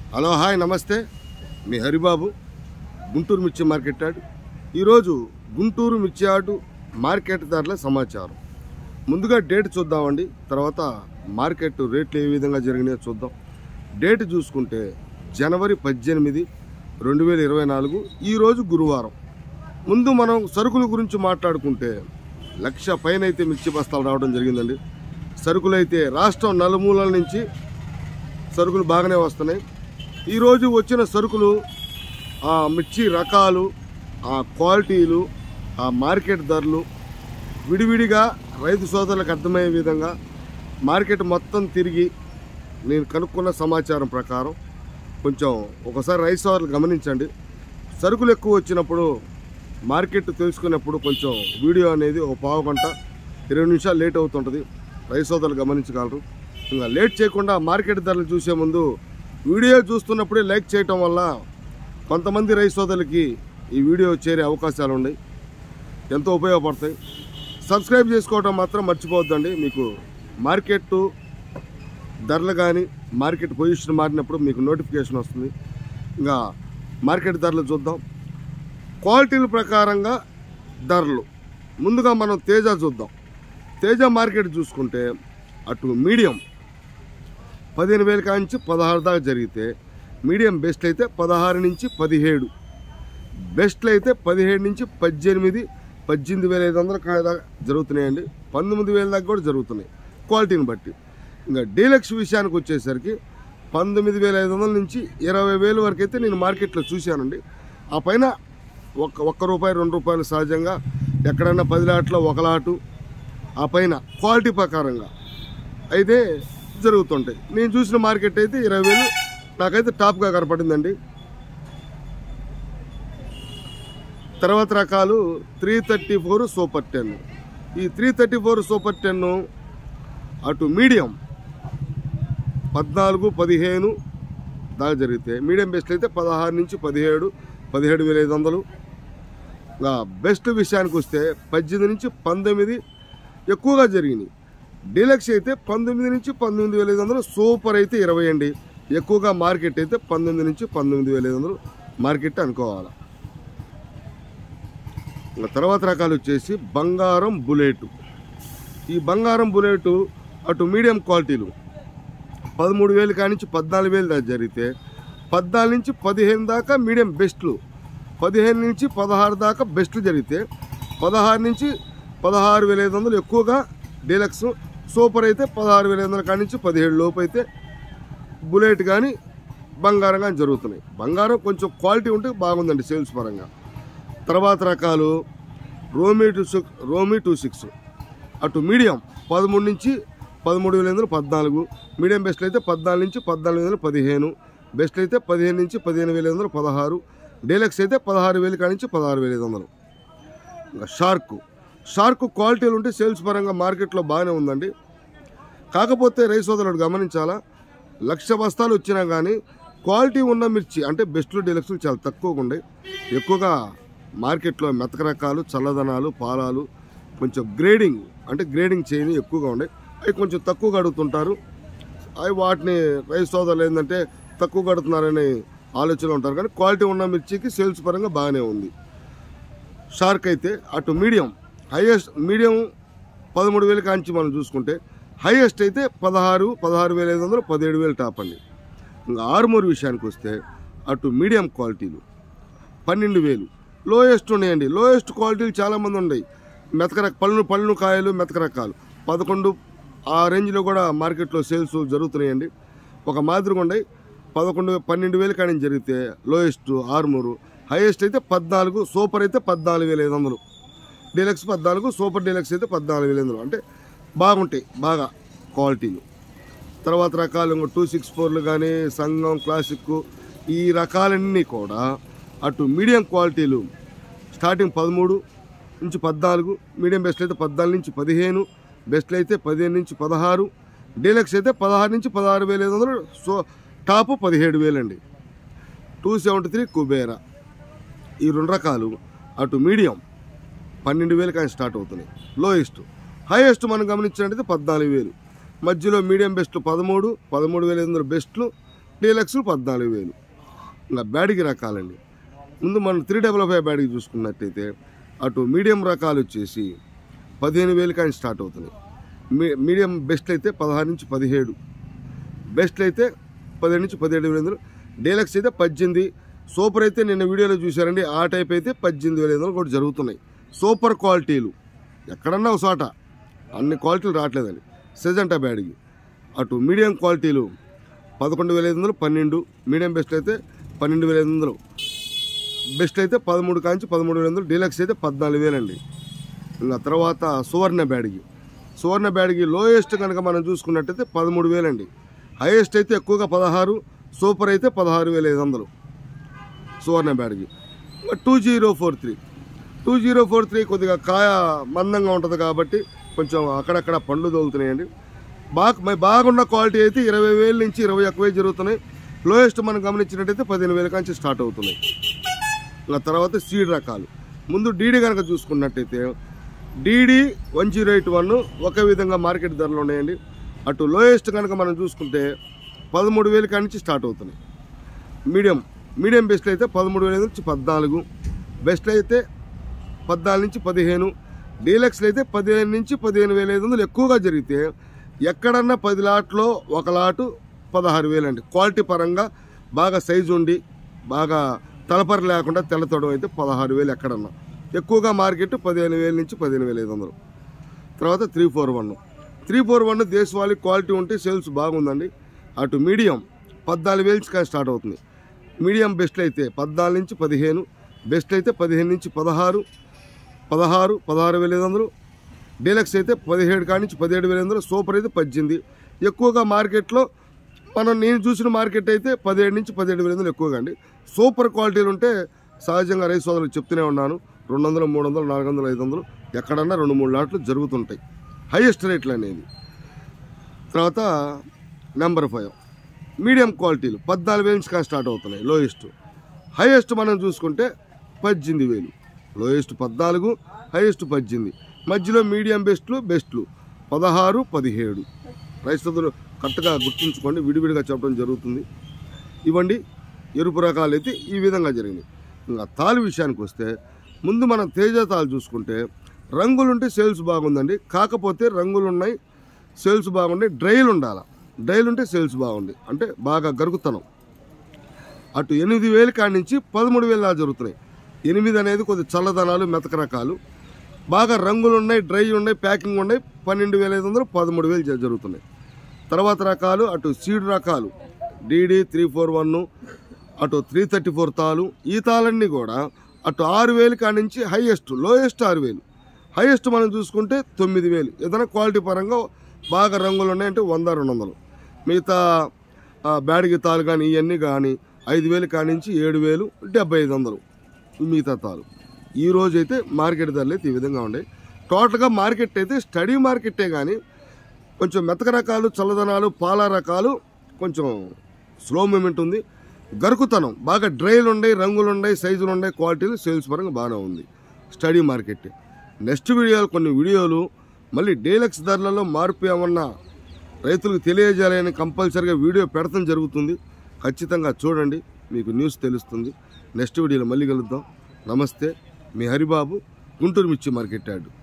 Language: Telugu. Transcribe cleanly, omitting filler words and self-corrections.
హలో హాయ్ నమస్తే, మీ హరిబాబు, గుంటూరు మిర్చి మార్కెట్ యార్డ్. ఈరోజు గుంటూరు మిర్చి యార్డు మార్కెట్ ధరల సమాచారం. ముందుగా డేట్ చూద్దామండి, తర్వాత మార్కెట్ రేట్లు ఏ విధంగా జరిగినాయో చూద్దాం. డేట్ చూసుకుంటే జనవరి 18, 2024, ఈరోజు గురువారం. ముందు మనం సరుకుల గురించి మాట్లాడుకుంటే 1,00,000 పైన అయితే మిర్చి బస్తాలు రావడం జరిగిందండి. సరుకులైతే రాష్ట్రం నలుమూలల నుంచి సరుకులు బాగానే వస్తున్నాయి. ఈరోజు వచ్చిన సరుకులు మిర్చి రకాలు, క్వాలిటీలు, మార్కెట్ ధరలు విడివిడిగా రైతు సోదరులకు అర్థమయ్యే విధంగా మార్కెట్ మొత్తం తిరిగి నేను కనుక్కున్న సమాచారం ప్రకారం కొంచెం ఒకసారి రైతు సోదరులు గమనించండి. సరుకులు ఎక్కువ వచ్చినప్పుడు మార్కెట్ తెలుసుకున్నప్పుడు కొంచెం వీడియో అనేది ఒక పావు గంట 20 నిమిషాలు లేట్ అవుతుంటుంది. రైతు సోదరులు గమనించగలరు. ఇంకా లేట్ చేయకుండా మార్కెట్ ధరలు చూసే ముందు వీడియో చూస్తున్నప్పుడే లైక్ చేయటం వల్ల కొంతమంది రైతు సోదరులకి ఈ వీడియో చేరే అవకాశాలు ఉన్నాయి, ఎంతో ఉపయోగపడతాయి. సబ్స్క్రైబ్ చేసుకోవడం మాత్రం మర్చిపోవద్దండి. మీకు మార్కెట్ ధరలు కానీ మార్కెట్ పొజిషన్ మారినప్పుడు మీకు నోటిఫికేషన్ వస్తుంది. ఇంకా మార్కెట్ ధరలు చూద్దాం. క్వాలిటీల ప్రకారంగా ధరలు ముందుగా మనం తేజ చూద్దాం. తేజ మార్కెట్ చూసుకుంటే అటు మీడియం 15,000 కాంచి 16 దాకా జరిగితే, మీడియం బెస్ట్ అయితే 16 నుంచి 17, బెస్ట్లు అయితే 17 నుంచి 18, 18,500 దాకా జరుగుతున్నాయండి. 19,000 దాకా కూడా జరుగుతున్నాయి క్వాలిటీని బట్టి. ఇంకా డీలక్స్ విషయానికి వచ్చేసరికి 19,500 నుంచి 20,000 వరకు అయితే నేను మార్కెట్లో చూశానండి. ఆ పైన ఒక్క రూపాయి 2 రూపాయలు సహజంగా ఎక్కడన్నా 10 లాట్లో 1 లాటు ఆ పైన క్వాలిటీ ప్రకారంగా అయితే జరుగుతుంటాయి. నేను చూసిన మార్కెట్ అయితే 20,000 నాకైతే టాప్గా కనపడిందండి. తర్వాత రకాలు 334 సూపర్ 10. ఈ 334 సూపర్ 10 అటు మీడియం 14, 15 దాకా జరిగితే, మీడియం బెస్ట్ అయితే 16 నుంచి 17, 17,500. ఇంకా బెస్ట్ విషయానికి వస్తే 18 నుంచి 19 ఎక్కువగా జరిగినాయి. డీలక్స్ అయితే 19 నుంచి 19,500, సూపర్ అయితే 20 అండి. ఎక్కువగా మార్కెట్ అయితే 19 నుంచి 19,500 మార్కెట్ అనుకోవాలి. తర్వాత రకాలు వచ్చేసి బంగారం బుల్లెట్. ఈ బంగారం బుల్లెట్ అటు మీడియం క్వాలిటీలు 13,000 కానించి 14,000 దాకా జరిగితే, 14 నుంచి 15 దాకా మీడియం బెస్ట్లు, 15 నుంచి 16 దాకా బెస్ట్లు జరిగితే, 16 నుంచి 16,500 ఎక్కువగా డీలక్స్, సూపర్ అయితే 16,500 కానించి 17 లోపు అయితే బుల్లెట్ కానీ బంగారం కానీ జరుగుతున్నాయి. బంగారం కొంచెం క్వాలిటీ ఉంటే బాగుందండి సేల్స్ పరంగా. తర్వాత రకాలు రోమీ 26 అటు మీడియం 13 నుంచి 13,500, 14, మీడియం బెస్ట్ అయితే 14 నుంచి 14,500, 15, బెస్ట్ అయితే 15 నుంచి 15,500, 16, డీలక్స్ అయితే 16,000 కానించి 16,500. ఇంకా షార్క్ క్వాలిటీలు ఉంటే సేల్స్ పరంగా మార్కెట్లో బాగానే ఉందండి. కాకపోతే రైతు సోదరుడు గమనించాలా, 1,00,000 బస్తాలు వచ్చినా కానీ క్వాలిటీ ఉన్న మిర్చి అంటే బెస్ట్లు డీలక్స్లు చాలా తక్కువగా ఉన్నాయి. ఎక్కువగా మార్కెట్లో మెతక రకాలు, చల్లదనాలు, పాలాలు కొంచెం గ్రేడింగ్ చేయని ఎక్కువగా ఉన్నాయి. అవి కొంచెం తక్కువగా అడుగుతుంటారు. అవి వాటిని రైతు సోదరులు ఏంటంటే తక్కువగా అడుగుతున్నారని ఆలోచన ఉంటారు. కానీ క్వాలిటీ ఉన్న మిర్చికి సేల్స్ పరంగా బాగానే ఉంది. షార్క్ అయితే అటు మీడియం మీడియం 13,000 కాంచి మనం చూసుకుంటే, హైయెస్ట్ అయితే 16,500, 17,000 టాప్ అండి. ఇంకా ఆర్మూర్ విషయానికి వస్తే అటు మీడియం క్వాలిటీలు 12,000 లోయెస్ట్ ఉన్నాయండి. లోయెస్ట్ క్వాలిటీలు చాలామంది ఉన్నాయి. పళ్ళు కాయలు మెతక రకాలు 11 ఆ రేంజ్లో కూడా మార్కెట్లో సేల్స్ జరుగుతున్నాయండి. ఒక మాదిరిగా ఉన్నాయి. 12,000 కానీ జరిగితే లోయెస్ట్ ఆర్మూరు, హైయెస్ట్ అయితే 14, సూపర్ అయితే 14,500, డీలక్స్ 14, సూపర్ డీలక్స్ అయితే 14,500. అంటే బాగుంటాయి బాగా క్వాలిటీలు. తర్వాత రకాలు 264 కానీ సంగం క్లాసిక్, ఈ రకాలన్నీ కూడా అటు మీడియం క్వాలిటీలు స్టార్టింగ్ 13 నుంచి 14, మీడియం బెస్ట్ అయితే 14 నుంచి 15, బెస్ట్లు అయితే 15 నుంచి 16, డీలక్స్ అయితే 16 నుంచి 16,500, సో టాపు 17,000 అండి. 273 కుబేరా, ఈ 2 రకాలు అటు మీడియం 12,000 కానీ స్టార్ట్ అవుతున్నాయి. లోయెస్ట్ హైయెస్ట్ మనం గమనించినట్టయితే 14,000. మధ్యలో మీడియం బెస్ట్ 13, 13,500 బెస్ట్లు, డీలక్స్ 14,000. ఇంకా బ్యాడ్కి రకాలండి. ముందు మనం 355 బ్యాడ్కి చూసుకున్నట్టయితే అటు మీడియం రకాలు వచ్చేసి 15,000 కానీ స్టార్ట్ అవుతున్నాయి. మీడియం బెస్ట్ అయితే 16 నుంచి 17, బెస్ట్ అయితే 17 నుంచి 17,500, డీలక్స్ అయితే 18, సూపర్ అయితే నిన్న వీడియోలో చూసారండి ఆ టైప్ అయితే 18,500 కూడా జరుగుతున్నాయి. సూపర్ క్వాలిటీలు ఎక్కడన్నా ఒక చోట అన్ని క్వాలిటీలు రావట్లేదండి. సెజంటా బ్యాడ్కి అటు మీడియం క్వాలిటీలు 11,500, 12, మీడియం బెస్ట్ అయితే 12,500, బెస్ట్ అయితే 13 కాంచి 13,500, డీలక్స్ అయితే 14,000 అండి. ఇంకా తర్వాత సువర్ణ బ్యాడ్కి లోయెస్ట్ కనుక మనం చూసుకున్నట్టయితే 13,000 అండి. హైయెస్ట్ అయితే ఎక్కువగా 16, సూపర్ అయితే 16,500 సువర్ణ బ్యాడ్కి. 2043 కొద్దిగా కాయ మందంగా ఉంటుంది కాబట్టి కొంచెం అక్కడక్కడ పండ్లు తోలుతున్నాయండి. బాగున్న క్వాలిటీ అయితే 20,000 నుంచి 21,000 జరుగుతున్నాయి. లోయెస్ట్ మనం గమనించినట్టయితే 15,000 కాంచి స్టార్ట్ అవుతున్నాయి. ఇంకా తర్వాత సీడ్ రకాలు ముందు డీడీ కనుక చూసుకున్నట్టయితే డీడీ 1081 ఒకే విధంగా మార్కెట్ ధరలు ఉన్నాయండి. అటు లోయెస్ట్ కనుక మనం చూసుకుంటే 13,000 కాడి నుంచి స్టార్ట్ అవుతున్నాయి. మీడియం బెస్ట్ అయితే 13,000 నుంచి 14, బెస్ట్ అయితే 14 నుంచి 15, డీలక్స్లు అయితే 15 నుంచి 15,500 ఎక్కువగా జరిగితే ఎక్కడన్నా 10 లాట్లో ఒక లాటు 16,000 అండి. క్వాలిటీ పరంగా బాగా సైజు ఉండి బాగా తలపరి లేకుండా తెల్లతోడం అయితే 16,000 ఎక్కడన్నా. ఎక్కువగా మార్కెట్ 15,000 నుంచి 15,500. తర్వాత 341 దేశవాళీ క్వాలిటీ ఉంటే సేల్స్ బాగుందండి. అటు మీడియం 14,000 కానీ స్టార్ట్ అవుతుంది. మీడియం బెస్ట్ అయితే 14 నుంచి 15, బెస్ట్ అయితే 15 నుంచి 16, 16,500, డీలక్స్ అయితే 17 కాడి నుంచి 17,500, సూపర్ అయితే 18. ఎక్కువగా మార్కెట్లో నేను చూసిన మార్కెట్ అయితే 17 నుంచి 17,500 ఎక్కువగా అండి. సూపర్ క్వాలిటీలు ఉంటే సహజంగా రైతు సోదరులకు చెప్తూనే ఉన్నాను 200, 300, 400, 500 ఎక్కడన్నా 2-3 లాట్లు జరుగుతుంటాయి హైయెస్ట్ రేట్లు అనేది. తర్వాత నెంబర్ 5 మీడియం క్వాలిటీలు 14,000 నుంచి కానీ స్టార్ట్ అవుతున్నాయి లోయెస్ట్. హైయెస్ట్ మనం చూసుకుంటే 18,000, లోయెస్ట్ 14, హైయెస్ట్ 18, మధ్యలో మీడియం బెస్ట్లు 16, 17. రైతు సోదరులు కరెక్ట్గా గుర్తుంచుకోండి, విడివిడిగా చెప్పడం జరుగుతుంది. ఇవ్వండి ఎరుపు రకాలు అయితే ఈ విధంగా జరిగింది. ఇంకా తాలు విషయానికి వస్తే ముందు మనం తేజ తాలు చూసుకుంటే రంగులుంటే సేల్స్ బాగుందండి. కాకపోతే రంగులు ఉన్నాయి, సేల్స్ బాగుండే, డ్రైలు ఉండాలి. డ్రైలు ఉంటే సేల్స్ బాగుంది అంటే బాగా గరుకుతనం. అటు 8,000 కాడి నుంచి 13,000 దాకా జరుగుతున్నాయి. 8 అనేది కొద్ది చల్లదనాలు మెతక రకాలు, బాగా రంగులు ఉన్నాయి, డ్రై ఉన్నాయి, ప్యాకింగ్ ఉన్నాయి, 12,500, 13,000 జరుగుతున్నాయి. తర్వాత రకాలు అటు సీడ్ రకాలు డీడీ 341, అటు 334 తాలు. ఈ తాళన్నీ కూడా అటు 6,000 కాడి నుంచి హైయెస్ట్, లోయెస్ట్ 6,000, హైయెస్ట్ మనం చూసుకుంటే 9,000. ఏదైనా క్వాలిటీ పరంగా బాగా రంగులు ఉన్నాయంటే 100, 200. మిగతా బ్యాడ్గి తాలు కానీ ఇవన్నీ కానీ 5,000 కాడి నుంచి 7,000, 7,500 మిగతా తాలు. ఈరోజు అయితే మార్కెట్ ధరలు అయితే ఈ విధంగా ఉన్నాయి. టోటల్గా మార్కెట్ అయితే స్టడీ మార్కెటే కానీ కొంచెం మెతక రకాలు, చల్లదనాలు, పాల రకాలు కొంచెం స్లో మూమెంట్ ఉంది. గరుకుతనం బాగా డ్రైలు ఉన్నాయి, రంగులు ఉన్నాయి, సైజులు ఉన్నాయి, క్వాలిటీలు సేల్స్ పరంగా బాగానే ఉంది స్టడీ మార్కెట్. నెక్స్ట్ వీడియోలు కొన్ని వీడియోలు మళ్ళీ డీలక్స్ ధరలలో మార్పు ఏమన్నా రైతులకు తెలియజేయాలని కంపల్సరీగా వీడియో పెడతాం జరుగుతుంది. ఖచ్చితంగా చూడండి, మీకు న్యూస్ తెలుస్తుంది. నెక్స్ట్ వీడియోలో మళ్ళీ కలుద్దాం. నమస్తే, మీ హరిబాబు, గుంటూరు మిర్చి మార్కెట్ యార్డ్.